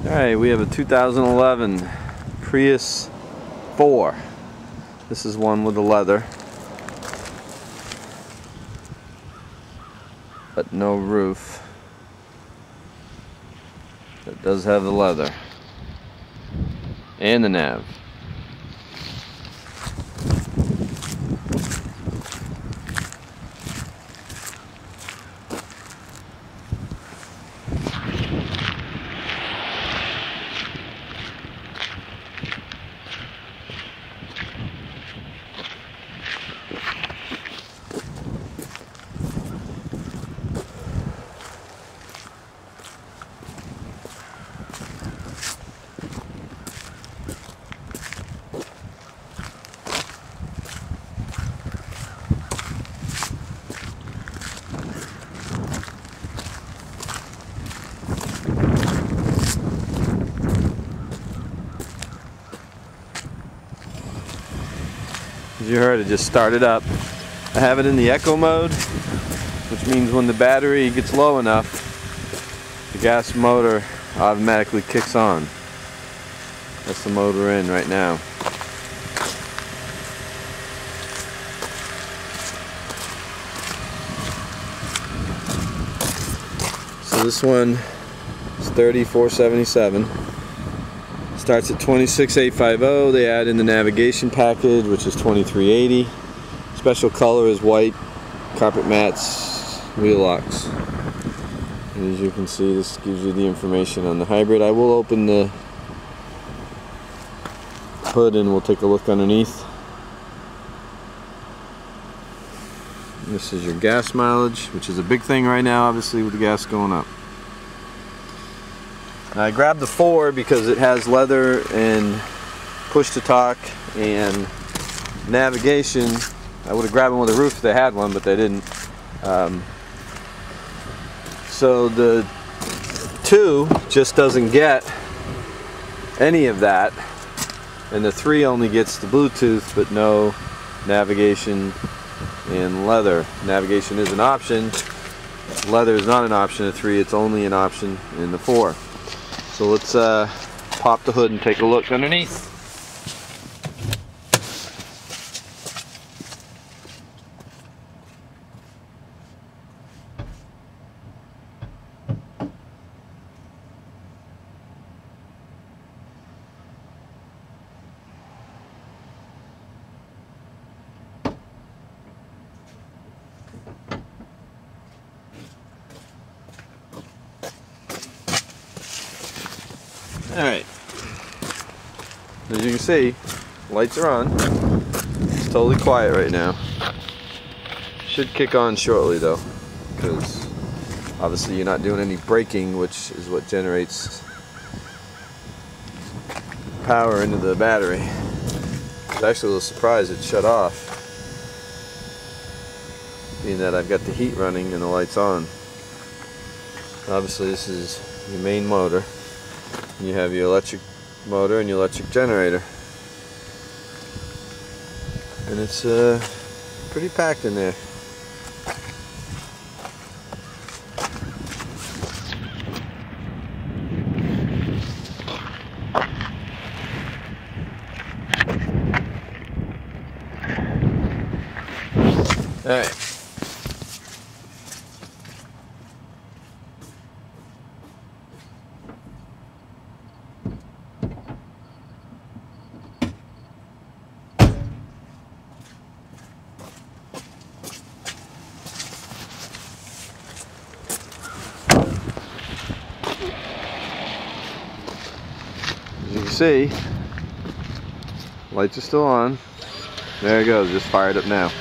Alright, we have a 2011 Prius 4. This is one with the leather, but no roof. It does have the leather and the nav. As you heard, it just started up. I have it in the eco mode, which means when the battery gets low enough, the gas motor automatically kicks on. That's the mode we're in right now. So this one is 30477. Starts at 26850. They add in the navigation package, which is 2380. Special color is white, carpet mats, wheel locks. And as you can see, this gives you the information on the hybrid. I will open the hood and we'll take a look underneath. This is your gas mileage, which is a big thing right now, obviously, with the gas going up. I grabbed the 4 because it has leather and push to talk and navigation. I would have grabbed one with a roof if they had one, but they didn't. So the 2 just doesn't get any of that, and the 3 only gets the Bluetooth but no navigation and leather. Navigation is an option, leather is not an option in the 3, it's only an option in the 4. So let's pop the hood and take a look underneath. Alright, as you can see, lights are on. It's totally quiet right now. Should kick on shortly though, because obviously you're not doing any braking, which is what generates power into the battery. I was actually a little surprised it shut off, being that I've got the heat running and the lights on. Obviously this is your main motor. You have your electric motor and your electric generator, and it's pretty packed in there. All right. As you can see, lights are still on. There it goes, just fired up now.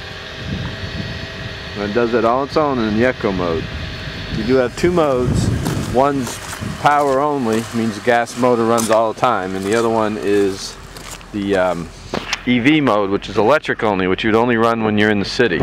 And it does that all on its own in the eco mode. You do have 2 modes. One's power only, means the gas motor runs all the time, and the other one is the EV mode, which is electric only, which you'd only run when you're in the city.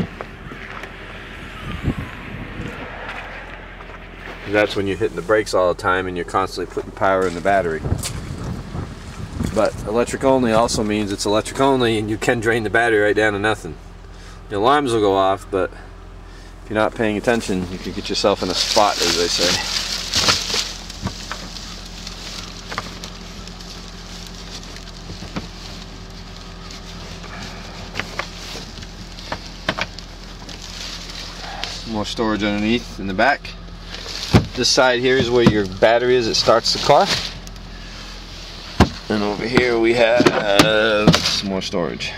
That's when you're hitting the brakes all the time and you're constantly putting power in the battery. But electric only also means it's electric only and you can drain the battery right down to nothing. The alarms will go off, but if you're not paying attention, you can get yourself in a spot, as they say. more storage underneath in the back. This side here is where your battery is. It starts the car. And over here we have some more storage.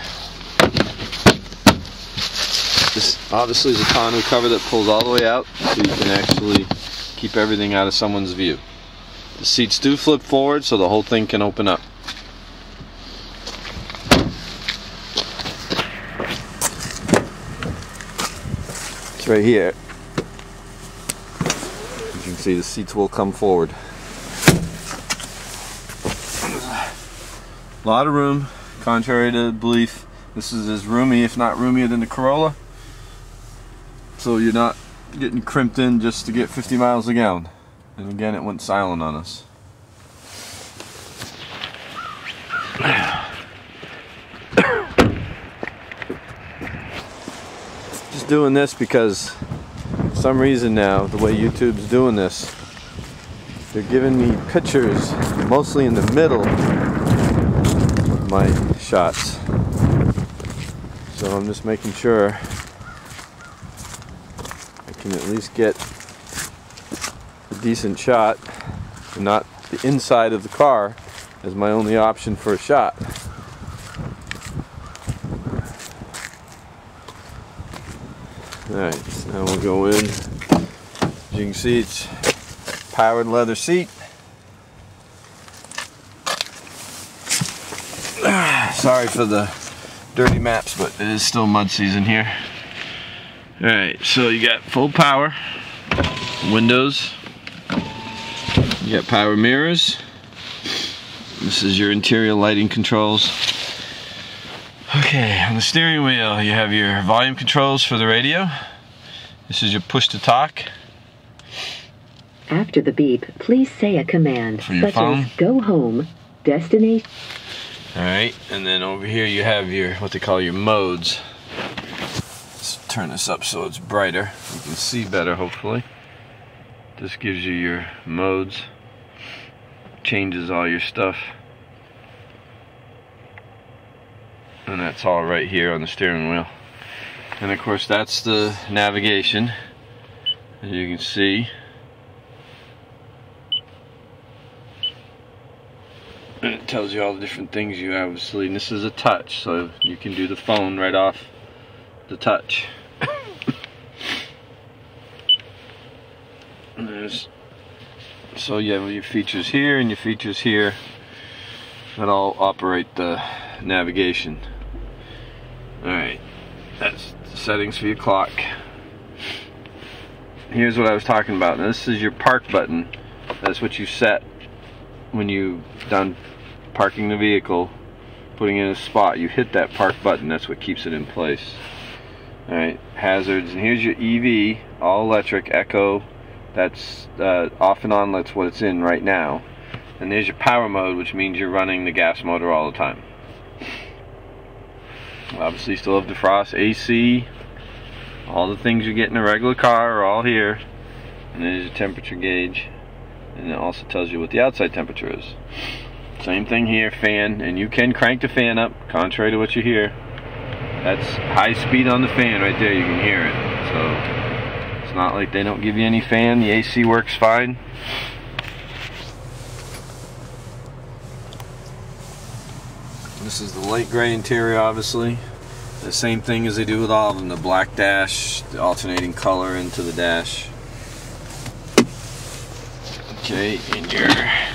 This obviously is a tonneau cover that pulls all the way out, so you can actually keep everything out of someone's view. The seats do flip forward, so the whole thing can open up. It's right here. You can see the seats will come forward. A lot of room, contrary to belief. This is as roomy, if not roomier than the Corolla. So you're not getting crimped in just to get 50 miles a gallon. And again, it went silent on us. Just doing this because for some reason now, the way YouTube's doing this, they're giving me pictures mostly in the middle of my shots. So I'm just making sure I can at least get a decent shot and not the inside of the car as my only option for a shot. Alright, so now we'll go in. As you can see, it's powered leather seat. Sorry for the dirty maps, but it is still mud season here. Alright, so you got full power, windows, you got power mirrors. This is your interior lighting controls. Okay, on the steering wheel you have your volume controls for the radio. This is your push to talk. After the beep, please say a command for your such phone. as go home, destination. Alright, and then over here you have your, what they call your modes. Let's turn this up so it's brighter. You can see better, hopefully. This gives you your modes. Changes all your stuff. And that's all right here on the steering wheel. And of course that's the navigation, as you can see. And it tells you all the different things you obviously, and this is a touch, so you can do the phone right off the touch. And so you have your features here and your features here that all operate the navigation. Alright, that's the settings for your clock. Here's what I was talking about. Now this is your park button. That's what you set when you've done parking the vehicle, putting in a spot. You hit that park button, that's what keeps it in place. Alright, hazards, and here's your EV, all electric, echo. That's off and on, that's what it's in right now. And there's your power mode, which means you're running the gas motor all the time. Obviously you still have defrost, AC, all the things you get in a regular car are all here. And there's your temperature gauge, and it also tells you what the outside temperature is. Same thing here, fan, and you can crank the fan up, contrary to what you hear. That's high speed on the fan right there, you can hear it. So it's not like they don't give you any fan, the AC works fine. This is the light gray interior, obviously. The same thing as they do with all of them, the black dash, the alternating color into the dash. Okay, and your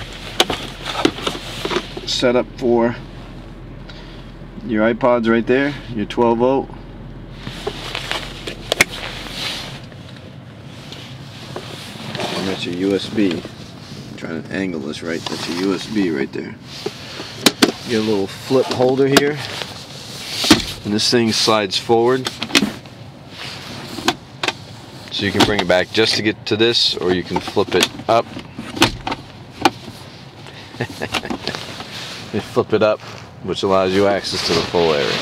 setup for your iPods right there, your 12 volt. And that's your USB. I'm trying to angle this right, that's your USB right there. Get a little flip holder here, and this thing slides forward, so you can bring it back just to get to this, or you can flip it up. You flip it up, which allows you access to the full area.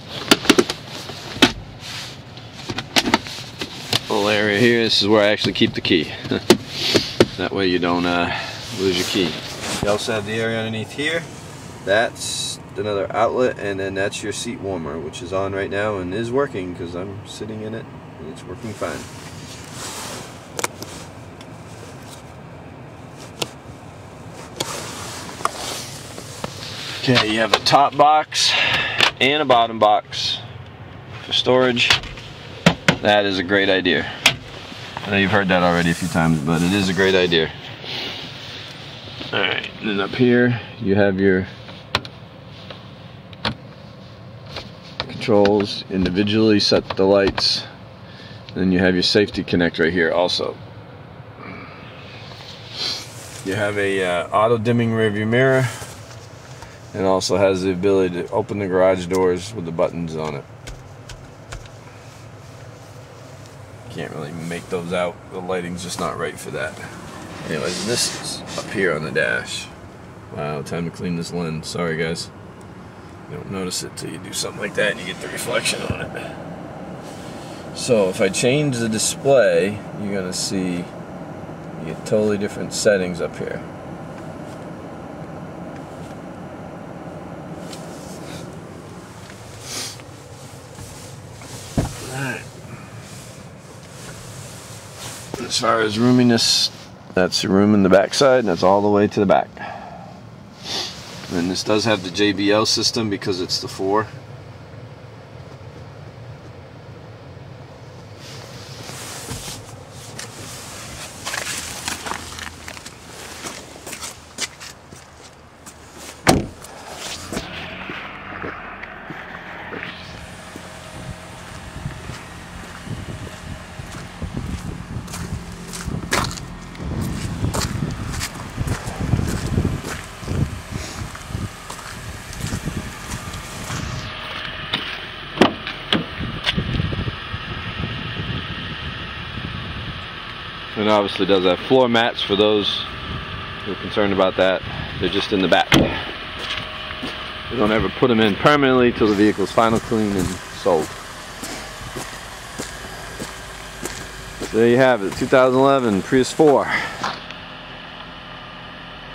Full area here, this is where I actually keep the key. That way you don't lose your key. You also have the area underneath here. That's another outlet, and then that's your seat warmer, which is on right now and is working because I'm sitting in it and it's working fine. Okay, you have a top box and a bottom box for storage. That is a great idea. I know you've heard that already a few times, but it is a great idea. Alright, and then up here you have your controls, individually set the lights. Then you have your safety connect right here also. You have a auto dimming rearview mirror. It also has the ability to open the garage doors with the buttons on it. Can't really make those out. The lighting's just not right for that. Anyways, this is up here on the dash. Wow, time to clean this lens. Sorry guys. You don't notice it till you do something like that and you get the reflection on it. So if I change the display, you're gonna see you get totally different settings up here. Alright. As far as roominess, that's the room in the back side, and that's all the way to the back. And this does have the JBL system because it's the 4. And obviously does have floor mats for those who are concerned about that. They're just in the back. We don't ever put them in permanently till the vehicle's final clean and sold. So there you have it, 2011 Prius 4.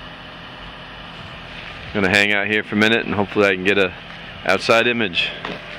Gonna hang out here for a minute and hopefully I can get a outside image.